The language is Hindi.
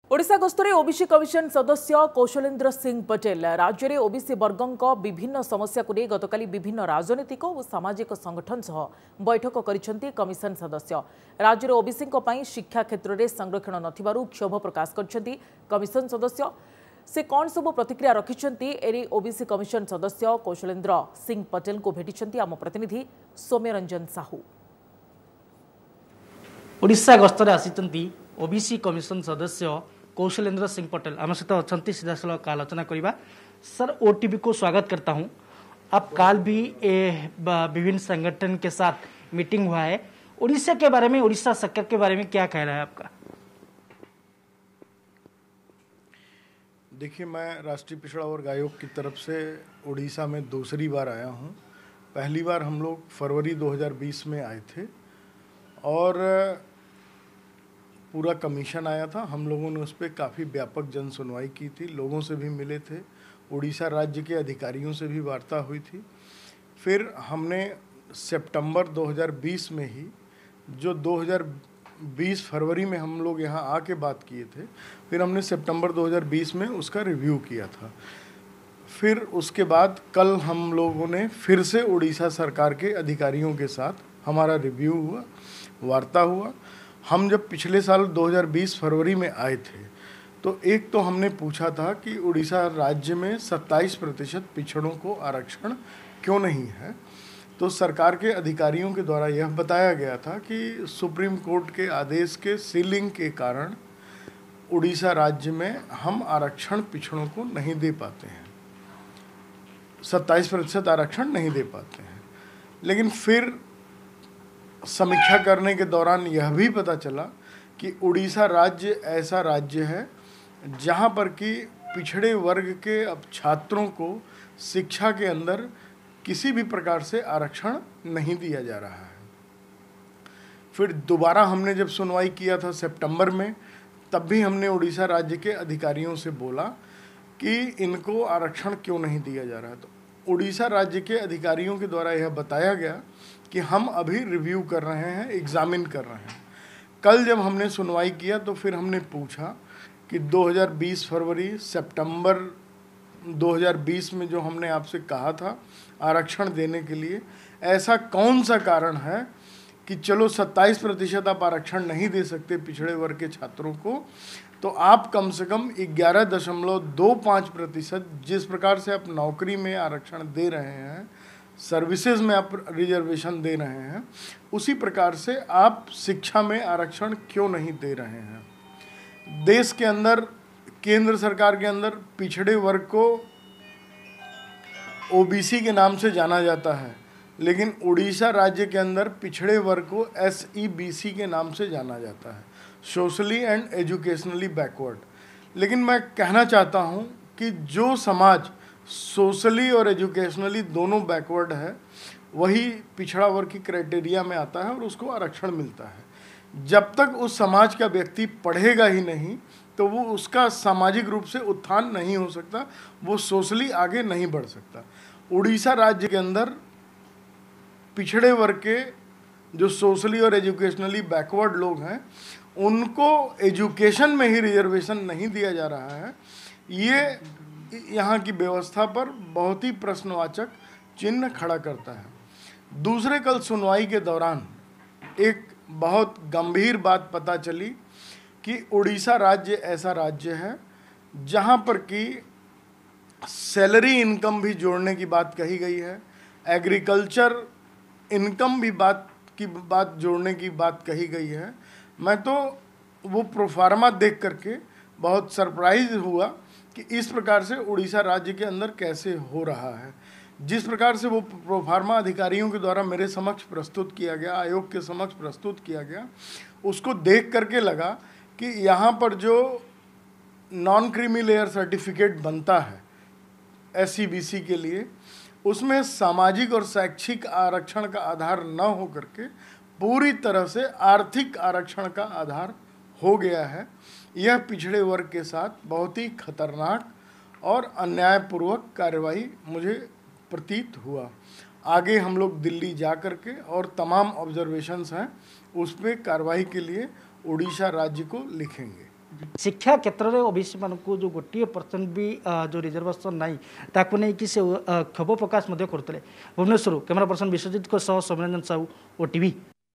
ओडिशा गस्तरे ओबीसी कमिशन सदस्य कौशलेन्द्र सिंह पटेल राज्य में ओबीसी वर्गों विभिन्न समस्या को नहीं गतकाली विभिन्न राजनीतिक और सामाजिक संगठन सह बैठक करिसेंती कमिशन सदस्य। राज्य में ओबीसी शिक्षा क्षेत्र में संरक्षण नथिबारु क्षोभ प्रकाश करिसेंती कमिशन सदस्य। से कौन सब प्रतिक्रिया रखिछंती एरी ओबीसी कमिशन सदस्य कौशलेन्द्र सिंह पटेल को भेटिछंती आम प्रतिनिधि सौम्यरंजन साहू। ओडिशा गस्तरे आसिचंती ओबीसी कमिशन सदस्य कौशलेन्द्र सिंह पटेल आम सहित अच्छा सीधा सड़क आलोचना करवा। सर, ओटीवी को स्वागत करता हूं। आप काल भी विभिन्न संगठन के साथ मीटिंग हुआ है, उड़ीसा के बारे में, उड़ीसा सरकार के बारे में क्या कह रहा है आपका? देखिए, मैं राष्ट्रीय पिछड़ा वर्ग आयोग की तरफ से उड़ीसा में दूसरी बार आया हूं। पहली बार हम लोग फरवरी 2020 में आए थे और पूरा कमीशन आया था। हम लोगों ने उस पर काफ़ी व्यापक जन सुनवाई की थी, लोगों से भी मिले थे, उड़ीसा राज्य के अधिकारियों से भी वार्ता हुई थी। फिर हमने सितंबर 2020 में ही, जो 2020 फरवरी में हम लोग यहाँ आके बात किए थे, फिर हमने सितंबर 2020 में उसका रिव्यू किया था। फिर उसके बाद कल हम लोगों ने फिर से उड़ीसा सरकार के अधिकारियों के साथ हमारा रिव्यू हुआ, वार्ता हुआ। हम जब पिछले साल 2020 फरवरी में आए थे तो एक तो हमने पूछा था कि उड़ीसा राज्य में 27% पिछड़ों को आरक्षण क्यों नहीं है। तो सरकार के अधिकारियों के द्वारा यह बताया गया था कि सुप्रीम कोर्ट के आदेश के सीलिंग के कारण उड़ीसा राज्य में हम आरक्षण पिछड़ों को नहीं दे पाते हैं, 27% आरक्षण नहीं दे पाते हैं। लेकिन फिर समीक्षा करने के दौरान यह भी पता चला कि उड़ीसा राज्य ऐसा राज्य है जहां पर कि पिछड़े वर्ग के अब छात्रों को शिक्षा के अंदर किसी भी प्रकार से आरक्षण नहीं दिया जा रहा है। फिर दोबारा हमने जब सुनवाई किया था सितंबर में, तब भी हमने उड़ीसा राज्य के अधिकारियों से बोला कि इनको आरक्षण क्यों नहीं दिया जा रहा है। तो उड़ीसा राज्य के अधिकारियों के द्वारा यह बताया गया कि हम अभी रिव्यू कर रहे हैं, एग्जामिन कर रहे हैं। कल जब हमने सुनवाई किया तो फिर हमने पूछा कि 2020 फरवरी सितंबर 2020 में जो हमने आपसे कहा था आरक्षण देने के लिए, ऐसा कौन सा कारण है कि चलो 27% आप आरक्षण नहीं दे सकते पिछड़े वर्ग के छात्रों को, तो आप कम से कम 11.25% जिस प्रकार से आप नौकरी में आरक्षण दे रहे हैं, सर्विसेज में आप रिजर्वेशन दे रहे हैं, उसी प्रकार से आप शिक्षा में आरक्षण क्यों नहीं दे रहे हैं। देश के अंदर, केंद्र सरकार के अंदर पिछड़े वर्ग को ओबीसी के नाम से जाना जाता है, लेकिन उड़ीसा राज्य के अंदर पिछड़े वर्ग को SEBC के नाम से जाना जाता है, सोशली एंड एजुकेशनली बैकवर्ड। लेकिन मैं कहना चाहता हूं कि जो समाज सोशली और एजुकेशनली दोनों बैकवर्ड है, वही पिछड़ा वर्ग की क्राइटेरिया में आता है और उसको आरक्षण मिलता है। जब तक उस समाज का व्यक्ति पढ़ेगा ही नहीं तो वो उसका सामाजिक रूप से उत्थान नहीं हो सकता, वो सोशली आगे नहीं बढ़ सकता। उड़ीसा राज्य के अंदर पिछड़े वर्ग के जो सोशली और एजुकेशनली बैकवर्ड लोग हैं, उनको एजुकेशन में ही रिजर्वेशन नहीं दिया जा रहा है। ये यहाँ की व्यवस्था पर बहुत ही प्रश्नवाचक चिन्ह खड़ा करता है। दूसरे कल सुनवाई के दौरान एक बहुत गंभीर बात पता चली कि उड़ीसा राज्य ऐसा राज्य है जहाँ पर कि सैलरी इनकम भी जोड़ने की बात कही गई है, एग्रीकल्चर इनकम भी बात जोड़ने की बात कही गई है। मैं तो वो प्रोफार्मा देख करके बहुत सरप्राइज हुआ कि इस प्रकार से उड़ीसा राज्य के अंदर कैसे हो रहा है। जिस प्रकार से वो प्रोफार्मा अधिकारियों के द्वारा मेरे समक्ष प्रस्तुत किया गया, आयोग के समक्ष प्रस्तुत किया गया, उसको देख करके लगा कि यहाँ पर जो नॉन क्रीमी लेयर सर्टिफिकेट बनता है SEBC के लिए, उसमें सामाजिक और शैक्षिक आरक्षण का आधार न हो करके पूरी तरह से आर्थिक आरक्षण का आधार हो गया है। यह पिछड़े वर्ग के साथ बहुत ही खतरनाक और अन्यायपूर्वक कार्रवाई मुझे प्रतीत हुआ। आगे हम लोग दिल्ली जा कर के और तमाम ऑब्जर्वेशंस हैं उस पर कार्रवाई के लिए उड़ीसा राज्य को लिखेंगे। शिक्षा क्षेत्र में ओबीसी मान जो 1% भी जो रिजर्वेशन ना ताकू नहीं कि से क्षोभ प्रकाश करते Bhubaneswar camera person Biswajit Soumyaranjan Sahu OTV.